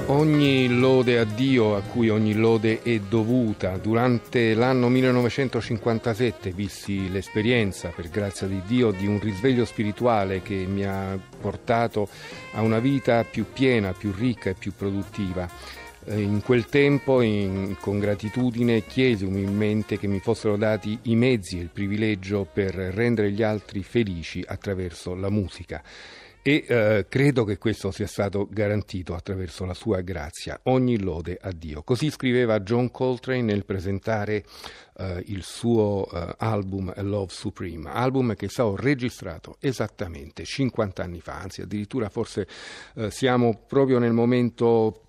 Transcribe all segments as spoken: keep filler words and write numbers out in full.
Ogni lode a Dio, a cui ogni lode è dovuta. Durante l'anno millenovecentocinquantasette vissi l'esperienza, per grazia di Dio, di un risveglio spirituale che mi ha portato a una vita più piena, più ricca e più produttiva. In quel tempo, in, con gratitudine, chiesi umilmente che mi fossero dati i mezzi e il privilegio per rendere gli altri felici attraverso la musica. E eh, credo che questo sia stato garantito attraverso la sua grazia. Ogni lode a Dio. Così scriveva John Coltrane nel presentare eh, il suo eh, album A Love Supreme, album che è stato registrato esattamente cinquanta anni fa, anzi addirittura forse eh, siamo proprio nel momento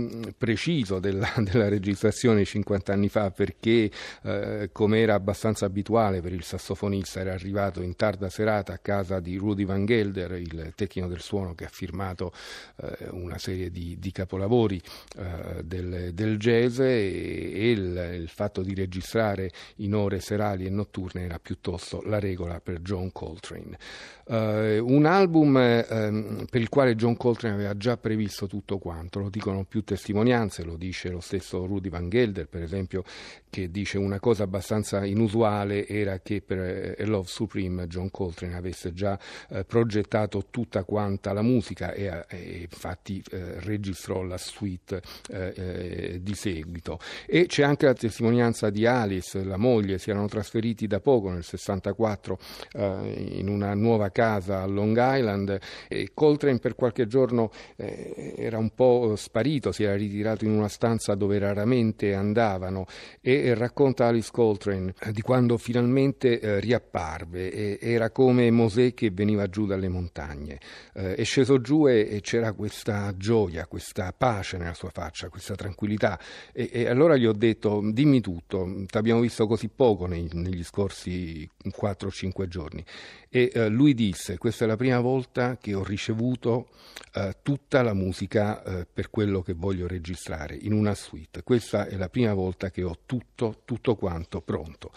preciso della, della registrazione cinquanta anni fa, perché eh, come era abbastanza abituale per il sassofonista, era arrivato in tarda serata a casa di Rudy Van Gelder, il tecnico del suono che ha firmato eh, una serie di, di capolavori eh, del, del jazz, e, e il, il fatto di registrare in ore serali e notturne era piuttosto la regola per John Coltrane. Uh, un album uh, per il quale John Coltrane aveva già previsto tutto quanto, lo dicono più testimonianze, lo dice lo stesso Rudy Van Gelder, per esempio, che dice una cosa abbastanza inusuale era che per A Love Supreme John Coltrane avesse già uh, progettato tutta quanta la musica e, e infatti uh, registrò la suite uh, uh, di seguito. E c'è anche la testimonianza di Alice, la moglie. Si erano trasferiti da poco, nel sessantaquattro, uh, in una nuova casa a Long Island, e Coltrane per qualche giorno eh, era un po' sparito, si era ritirato in una stanza dove raramente andavano, e racconta Alice Coltrane di quando finalmente eh, riapparve, e era come Mosè che veniva giù dalle montagne. Eh, è sceso giù e, e c'era questa gioia, questa pace nella sua faccia, questa tranquillità, e, e allora gli ho detto: dimmi tutto, ti abbiamo visto così poco nei, negli scorsi quattro o cinque giorni. E eh, lui disse: questa è la prima volta che ho ricevuto eh, tutta la musica eh, per quello che voglio registrare in una suite. Questa è la prima volta che ho tutto, tutto quanto pronto.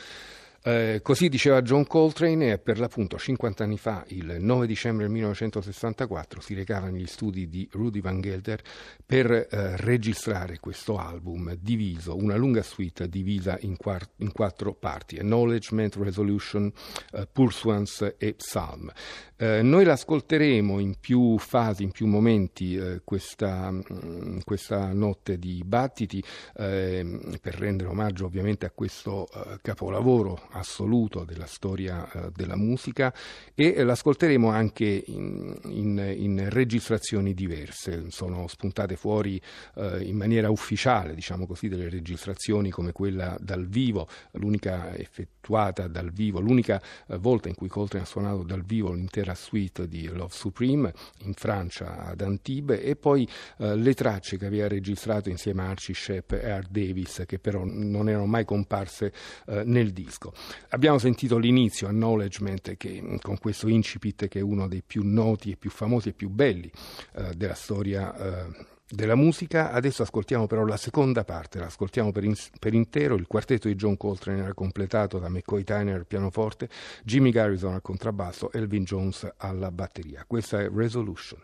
Eh, così diceva John Coltrane, e per l'appunto cinquanta anni fa, il nove dicembre millenovecentosessantaquattro, si recava negli studi di Rudy Van Gelder per eh, registrare questo album diviso, una lunga suite divisa in, quart- in quattro parti: Acknowledgement, Resolution, uh, Pursuance e Psalm. Eh, noi l'ascolteremo in più fasi, in più momenti, eh, questa, mh, questa notte di battiti, eh, per rendere omaggio ovviamente a questo eh, capolavoro assoluto della storia eh, della musica, e eh, l'ascolteremo anche in, in, in registrazioni diverse. Sono spuntate fuori eh, in maniera ufficiale, diciamo così, delle registrazioni come quella dal vivo, l'unica effettuata dal vivo, l'unica eh, volta in cui Coltrane ha suonato dal vivo l'intera suite di Love Supreme in Francia, ad Antibes, e poi eh, le tracce che aveva registrato insieme a Archie Shepp e Art Davis, che però non erano mai comparse eh, nel disco. Abbiamo sentito l'inizio, Acknowledgement, che con questo incipit che è uno dei più noti e più famosi e più belli eh, della storia eh, della musica. Adesso ascoltiamo però la seconda parte, l'ascoltiamo per, in, per intero. Il quartetto di John Coltrane era completato da McCoy Tyner al pianoforte, Jimmy Garrison al contrabbasso, Elvin Jones alla batteria. Questa è Resolution.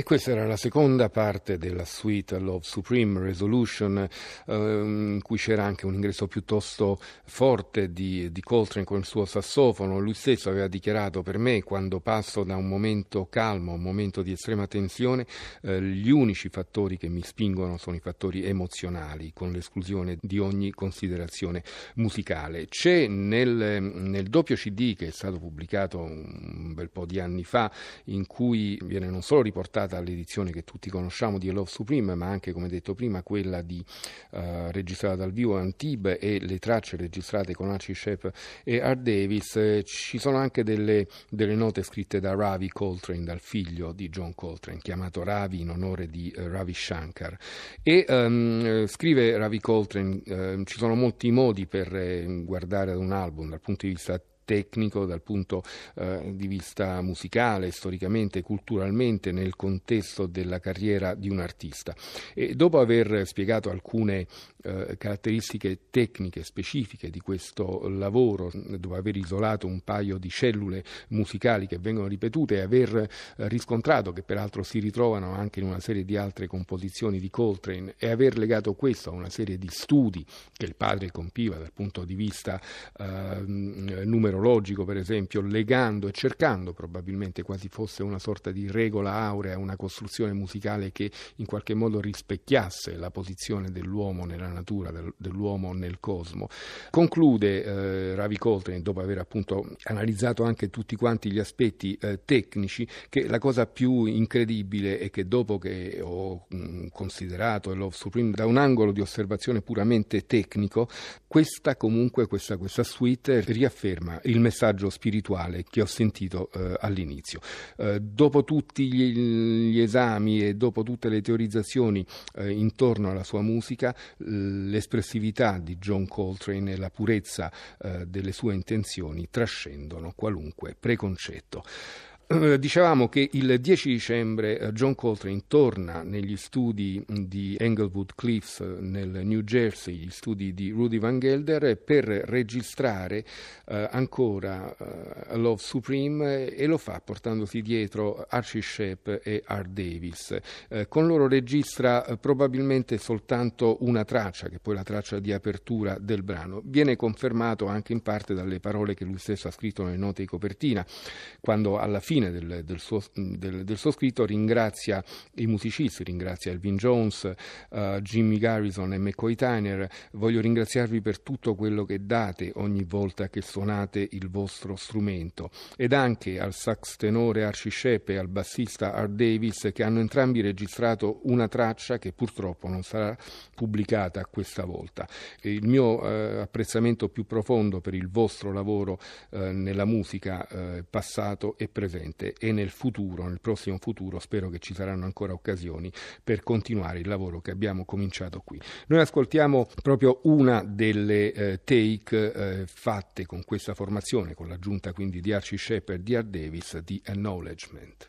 E questa era la seconda parte della suite Love Supreme Resolution, eh, in cui c'era anche un ingresso piuttosto forte di, di Coltrane con il suo sassofono. Lui stesso aveva dichiarato: per me, quando passo da un momento calmo a un momento di estrema tensione, eh, gli unici fattori che mi spingono sono i fattori emozionali, con l'esclusione di ogni considerazione musicale. C'è nel, nel doppio C D che è stato pubblicato un bel po' di anni fa, in cui viene non solo riportato all'edizione che tutti conosciamo di Love Supreme, ma anche, come detto prima, quella di uh, registrata dal vivo Antibes e le tracce registrate con Archie Shepp e Art Davis. Eh, ci sono anche delle, delle note scritte da Ravi Coltrane, dal figlio di John Coltrane, chiamato Ravi in onore di uh, Ravi Shankar. E um, scrive Ravi Coltrane: uh, ci sono molti modi per eh, guardare ad un album dal punto di vista tecnico, dal punto eh, di vista musicale, storicamente, culturalmente, nel contesto della carriera di un artista. E dopo aver spiegato alcune eh, caratteristiche tecniche specifiche di questo lavoro, dopo aver isolato un paio di cellule musicali che vengono ripetute e aver eh, riscontrato che peraltro si ritrovano anche in una serie di altre composizioni di Coltrane, e aver legato questo a una serie di studi che il padre compiva dal punto di vista eh, numerologico, per esempio, legando e cercando, probabilmente quasi fosse una sorta di regola aurea, una costruzione musicale che in qualche modo rispecchiasse la posizione dell'uomo nella natura, del, dell'uomo nel cosmo. Conclude eh, Ravi Coltrane, dopo aver appunto analizzato anche tutti quanti gli aspetti eh, tecnici, che la cosa più incredibile è che dopo che ho mh, considerato Love Supreme da un angolo di osservazione puramente tecnico, questa comunque, questa, questa suite riafferma il messaggio spirituale che ho sentito eh, all'inizio. Eh, dopo tutti gli, gli esami e dopo tutte le teorizzazioni eh, intorno alla sua musica, l'espressività di John Coltrane e la purezza eh, delle sue intenzioni trascendono qualunque preconcetto. Dicevamo che il dieci dicembre John Coltrane torna negli studi di Englewood Cliffs nel New Jersey, gli studi di Rudy Van Gelder, per registrare eh, ancora eh, Love Supreme, e lo fa portandosi dietro Archie Shepp e Art Davis. Eh, con loro registra eh, probabilmente soltanto una traccia, che è poi la traccia di apertura del brano. Viene confermato anche in parte dalle parole che lui stesso ha scritto nelle note di copertina, quando alla fine Del, del, suo, del, del suo scritto ringrazia i musicisti, ringrazia Elvin Jones, uh, Jimmy Garrison e McCoy Tyner. Voglio ringraziarvi per tutto quello che date ogni volta che suonate il vostro strumento, ed anche al sax tenore Archie Shepp e al bassista Art Davis, che hanno entrambi registrato una traccia che purtroppo non sarà pubblicata questa volta. E il mio uh, apprezzamento più profondo per il vostro lavoro uh, nella musica uh, passato e presente, e nel futuro, nel prossimo futuro, spero che ci saranno ancora occasioni per continuare il lavoro che abbiamo cominciato qui. Noi ascoltiamo proprio una delle eh, take eh, fatte con questa formazione, con l'aggiunta quindi di Archie Shepp e di Art Davis, di Acknowledgement.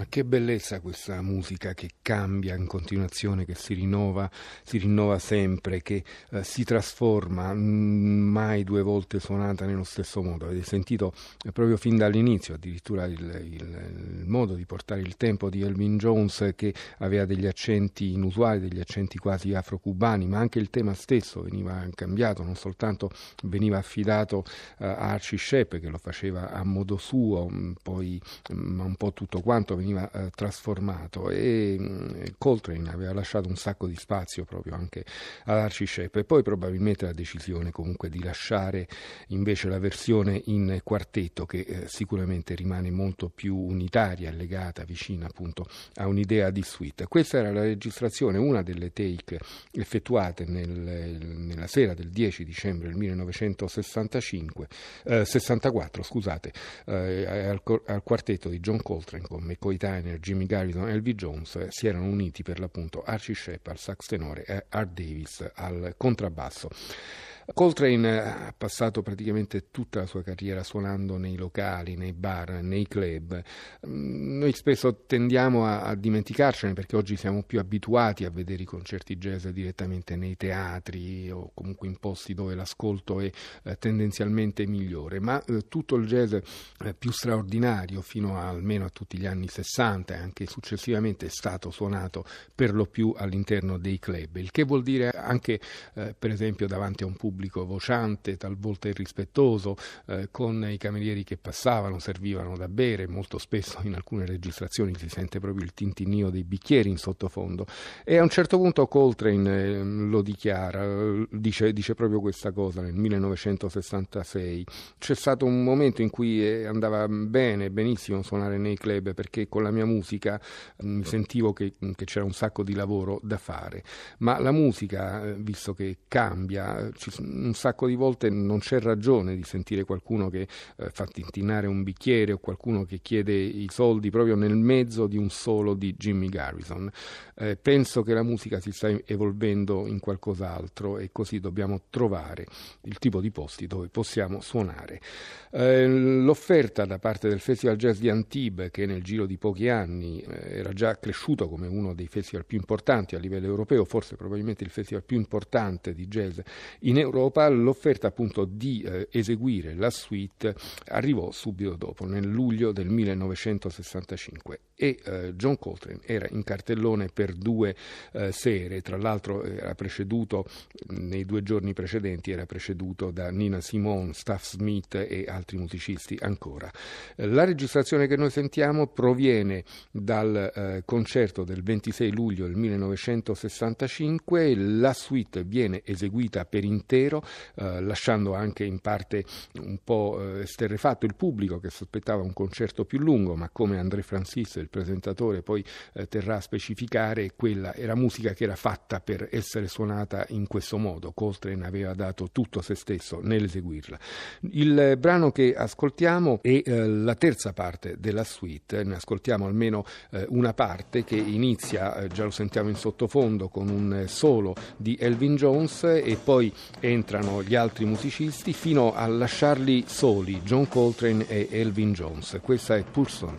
che bellezza questa musica che cambia in continuazione, che si rinnova, si rinnova sempre, che eh, si trasforma, mh, mai due volte suonata nello stesso modo. Avete sentito eh, proprio fin dall'inizio addirittura il, il, il modo di portare il tempo di Elvin Jones, che aveva degli accenti inusuali, degli accenti quasi afro-cubani, ma anche il tema stesso veniva cambiato, non soltanto veniva affidato eh, a Archie Shepp, che lo faceva a modo suo, mh, poi ma un po' tutto quanto veniva eh, trasformato, e mh, Coltrane aveva lasciato un sacco di spazio proprio anche ad Archie Shepp, e poi probabilmente la decisione comunque di lasciare invece la versione in quartetto, che eh, sicuramente rimane molto più unitaria, legata, vicina appunto a un'idea di suite. Questa era la registrazione, una delle take effettuate nel, nella sera del dieci dicembre del millenovecentosessantacinque eh, sessantaquattro, scusate, eh, al, al quartetto di John Coltrane, con McCoy Tyner, Jimmy Garrison e Elvin Jones. eh, si erano uniti per l'appunto Archie Shepp al sax tenore e Art Davis al contrabbasso. Coltrane ha passato praticamente tutta la sua carriera suonando nei locali, nei bar, nei club. Noi spesso tendiamo a, a dimenticarcene, perché oggi siamo più abituati a vedere i concerti jazz direttamente nei teatri o comunque in posti dove l'ascolto è eh, tendenzialmente migliore, ma eh, tutto il jazz eh, più straordinario fino a, almeno a tutti gli anni sessanta e anche successivamente è stato suonato per lo più all'interno dei club, il che vuol dire anche eh, per esempio davanti a un pubblico vociante, talvolta irrispettoso, eh, con i camerieri che passavano, servivano da bere. Molto spesso in alcune registrazioni si sente proprio il tintinnio dei bicchieri in sottofondo, e a un certo punto Coltrane eh, lo dichiara, dice, dice proprio questa cosa nel millenovecentosessantasei. C'è stato un momento in cui eh, andava bene, benissimo suonare nei club, perché con la mia musica eh, mi sentivo che, che c'era un sacco di lavoro da fare, ma la musica, eh, visto che cambia, ci un sacco di volte non c'è ragione di sentire qualcuno che eh, fa tintinnare un bicchiere, o qualcuno che chiede i soldi proprio nel mezzo di un solo di Jimmy Garrison. Eh, penso che la musica si sta evolvendo in qualcos'altro, e così dobbiamo trovare il tipo di posti dove possiamo suonare. Eh, l'offerta da parte del Festival Jazz di Antibes, che nel giro di pochi anni eh, era già cresciuto come uno dei festival più importanti a livello europeo, forse probabilmente il festival più importante di jazz in Europa, l'offerta appunto di eh, eseguire la suite arrivò subito dopo, nel luglio del millenovecentosessantacinque, e eh, John Coltrane era in cartellone per due eh, sere. Tra l'altro era preceduto, nei due giorni precedenti era preceduto da Nina Simone, Staff Smith e altri musicisti ancora. Eh, la registrazione che noi sentiamo proviene dal eh, concerto del ventisei luglio del millenovecentosessantacinque. La suite viene eseguita per intero, Eh, lasciando anche in parte un po' eh, esterrefatto il pubblico, che sospettava un concerto più lungo, ma come André Francis, il presentatore, poi eh, terrà a specificare, quella era musica che era fatta per essere suonata in questo modo. Coltrane aveva dato tutto se stesso nell'eseguirla. Il eh, brano che ascoltiamo è eh, la terza parte della suite. Ne ascoltiamo almeno eh, una parte che inizia, eh, già lo sentiamo in sottofondo, con un eh, solo di Elvin Jones, e poi entrano gli altri musicisti fino a lasciarli soli, John Coltrane e Elvin Jones. Questa è Person.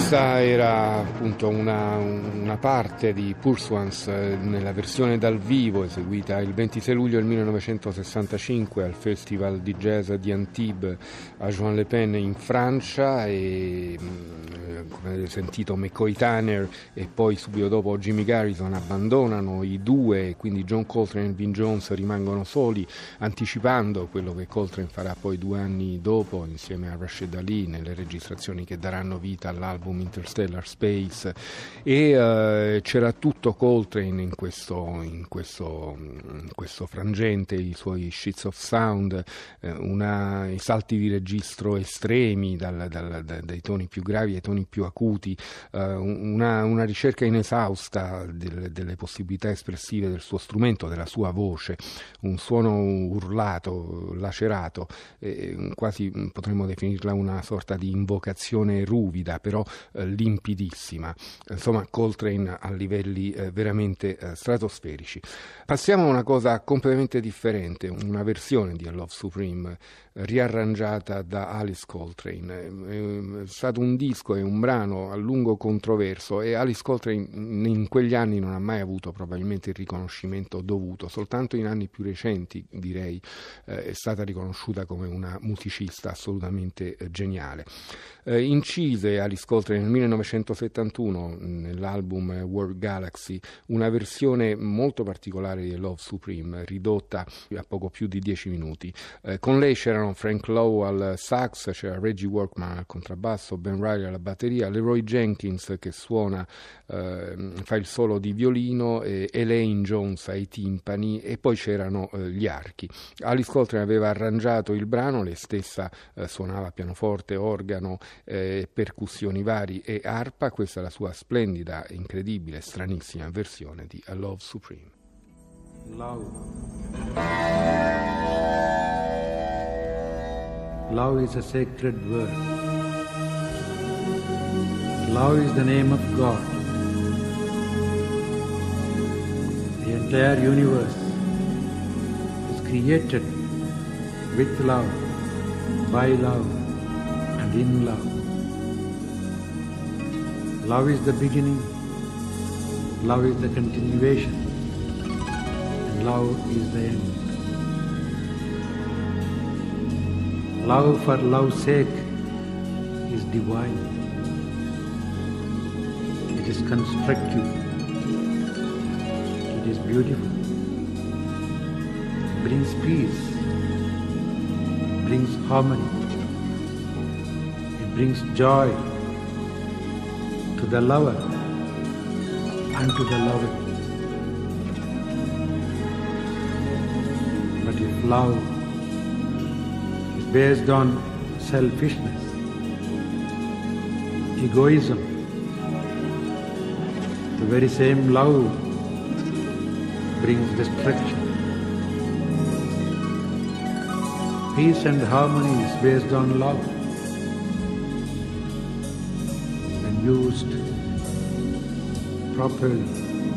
Questa era appunto una, una parte di Pursuance eh, nella versione dal vivo eseguita il ventisei luglio del millenovecentosessantacinque al Festival di Jazz di Antibes a Juan-les-Pins in Francia, e eh, come avete sentito McCoy Tyner e poi subito dopo Jimmy Garrison abbandonano i due, quindi John Coltrane e Vin Jones rimangono soli, anticipando quello che Coltrane farà poi due anni dopo insieme a Rashid Ali nelle registrazioni che daranno vita all'album Interstellar Space. E uh, c'era tutto Coltrane in questo, in, questo, in questo frangente, i suoi sheets of sound, eh, una, i salti di registro estremi dal, dal, dal, dai toni più gravi ai toni più acuti, uh, una, una ricerca inesausta del, delle possibilità espressive del suo strumento, della sua voce, un suono urlato, lacerato, eh, quasi potremmo definirla una sorta di invocazione ruvida, però eh, limpidissima. Insomma, Coltrane a livelli eh, veramente eh, stratosferici. Passiamo a una cosa completamente differente, una versione di A Love Supreme eh, riarrangiata da Alice Coltrane. È, è stato un disco e un brano a lungo controverso, e Alice Coltrane in quegli anni non ha mai avuto probabilmente il riconoscimento dovuto. Soltanto in anni più recenti, direi, eh, è stata riconosciuta come una musicista assolutamente eh, geniale. Eh, incise Alice Coltrane nel millenovecentosettantuno nell'album World Galaxy una versione molto particolare di Love Supreme, ridotta a poco più di dieci minuti. Eh, con lei c'erano Frank Lowe al sax, c'era Reggie Workman al contrabbasso, Ben Riley alla batteria, Leroy Jenkins che suona, eh, fa il solo di violino, e Elaine Jones ai timpani, e poi c'erano eh, gli archi. Alice Coltrane aveva arrangiato il brano, lei stessa eh, suonava pianoforte, organo, eh, percussioni vari e arpa. Questa è la sua splendida, incredibile, stranissima versione di A Love Supreme. Love. Love is a sacred word. Love is the name of God. The entire universe is created with love, by love, and in love. Love is the beginning, love is the continuation, and love is the end. Love for love's sake is divine. It is constructive. It is beautiful. It brings peace. It brings harmony. It brings joy to the lover and to the loved. But if love is based on selfishness, egoism, the very same love brings destruction. Peace and harmony is based on love. When used properly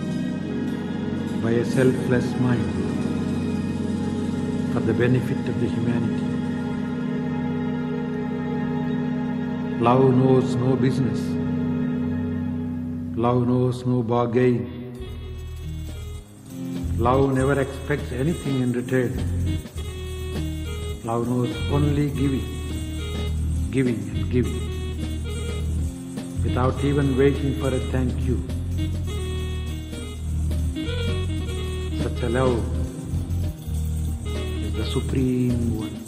by a selfless mind for the benefit of the humanity. Love knows no business. Love knows no bargain. Love never expects anything in return. Love knows only giving, giving and giving, without even waiting for a thank you. Such a love is the supreme one.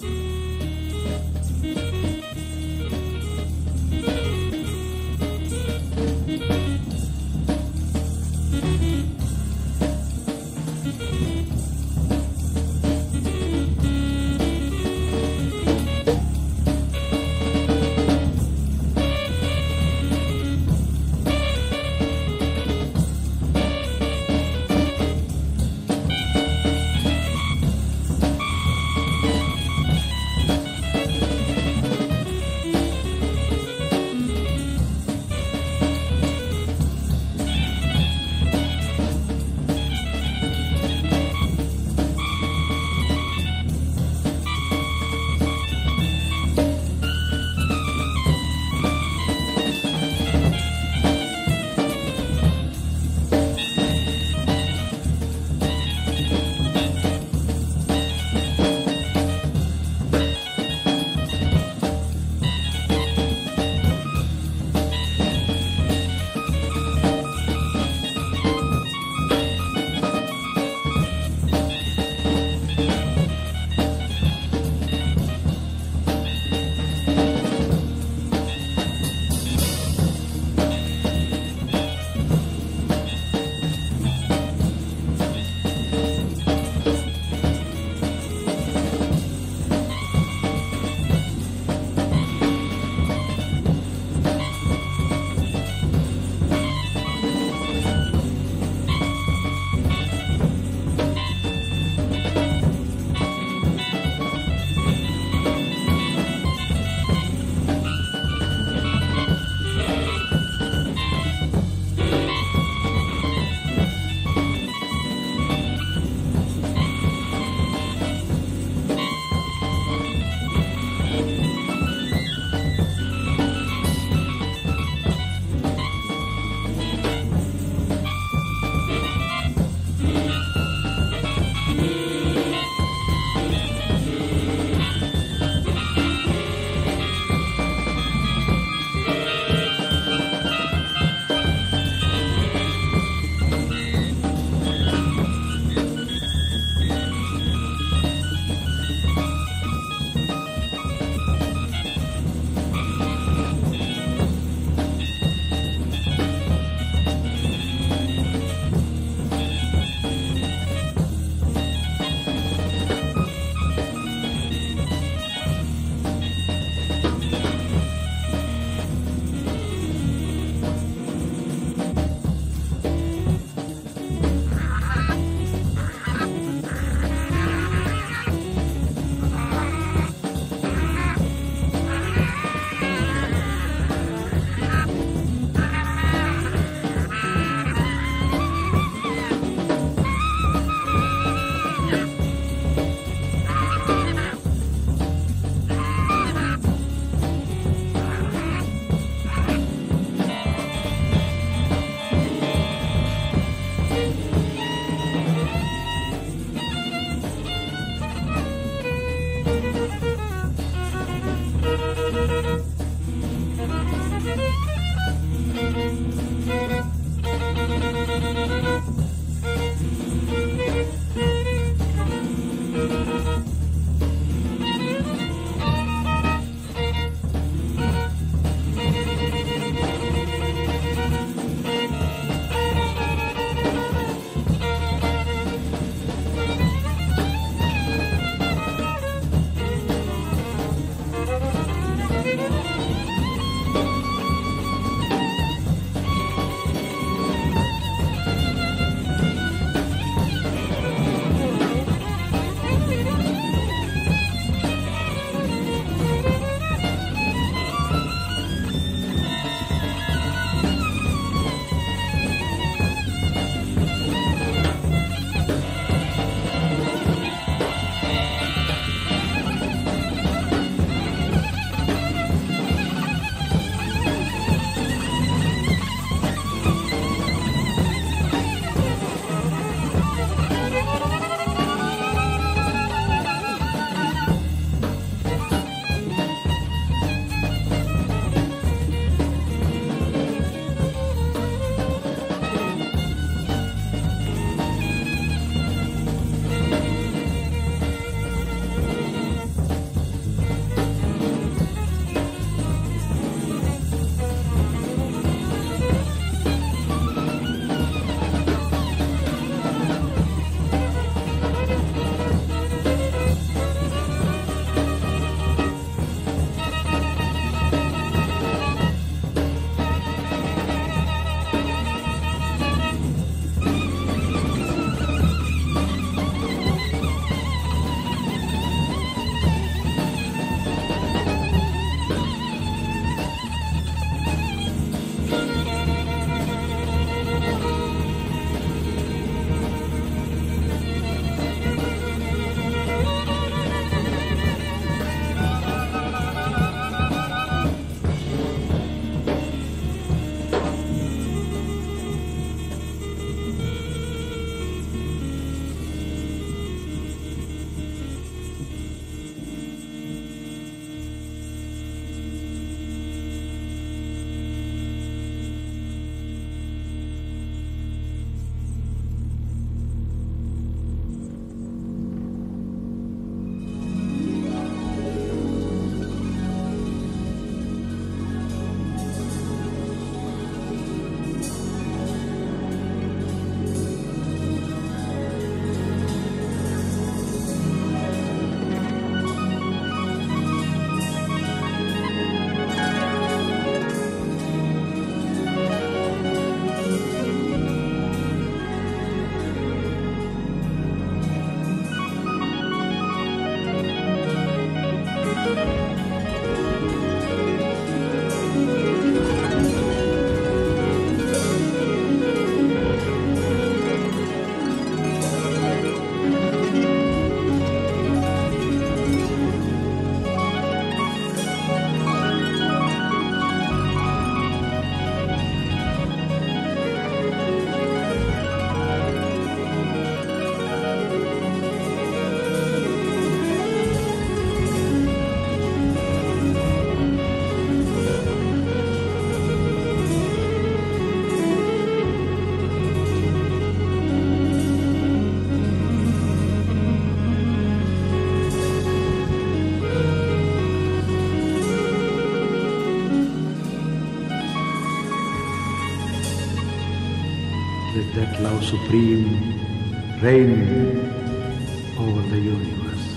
let that love supreme reign over the universe.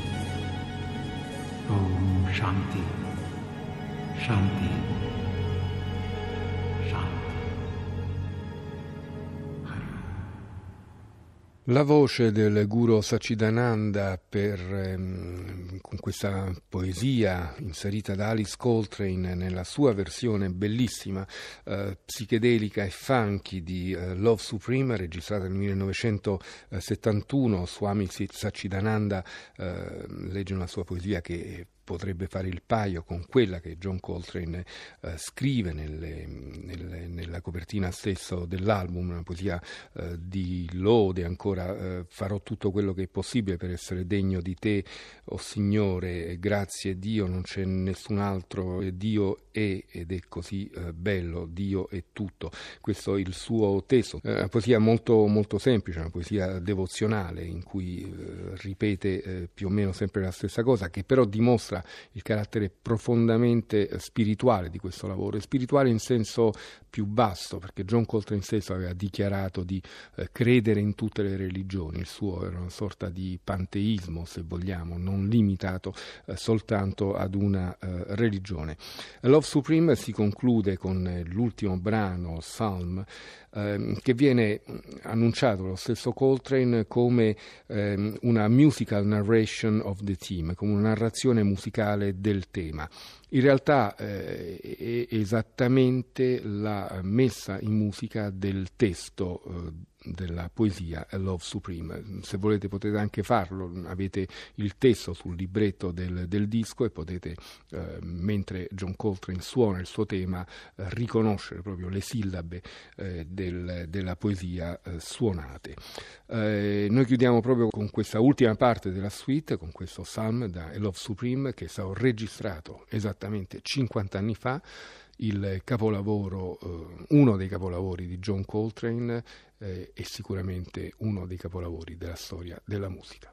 Om Shanti, Shanti, Shanti. La voce del Guru Satchidananda per, ehm, con questa poesia inserita da Alice Coltrane nella sua versione bellissima, eh, psichedelica e funky di eh, Love Supreme, registrata nel millenovecentosettantuno. Swami Satchidananda eh, legge una sua poesia che potrebbe fare il paio con quella che John Coltrane eh, scrive nelle, nelle, nella copertina stesso dell'album, una poesia eh, di lode ancora. Eh, farò tutto quello che è possibile per essere degno di te, o Signore, grazie Dio, non c'è nessun altro, Dio è ed è così eh, bello, Dio è tutto. Questo è il suo testo, eh, una poesia molto, molto semplice, una poesia devozionale in cui eh, ripete eh, più o meno sempre la stessa cosa, che però dimostra il carattere profondamente spirituale di questo lavoro, e spirituale in senso più vasto, perché John Coltrane stesso aveva dichiarato di eh, credere in tutte le religioni. Il suo era una sorta di panteismo, se vogliamo, non limitato eh, soltanto ad una eh, religione. Love Supreme si conclude con eh, l'ultimo brano, Psalm, ehm, che viene annunciato dallo stesso Coltrane come ehm, una musical narration of the theme, come una narrazione musicale del tema. In realtà eh, è esattamente la messa in musica del testo eh, della poesia Love Supreme. Se volete potete anche farlo, avete il testo sul libretto del, del disco e potete, eh, mentre John Coltrane suona il suo tema, eh, riconoscere proprio le sillabe eh, del, della poesia eh, suonate. Eh, noi chiudiamo proprio con questa ultima parte della suite, con questo Psalm da Love Supreme, che è stato registrato esattamente cinquanta anni fa, il capolavoro, eh, uno dei capolavori di John Coltrane, eh, è sicuramente uno dei capolavori della storia della musica.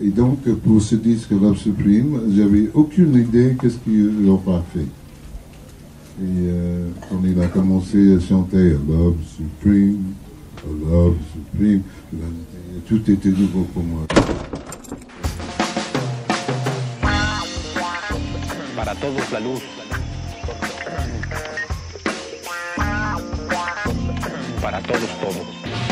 Et donc, pour ce disque Love Supreme, j'avais aucune idée qu'est-ce qu'il aura fait. Et euh, quand il a commencé à chanter Love Supreme, Love Supreme, tout était nouveau pour moi. Para todos la luz. Para todos todo.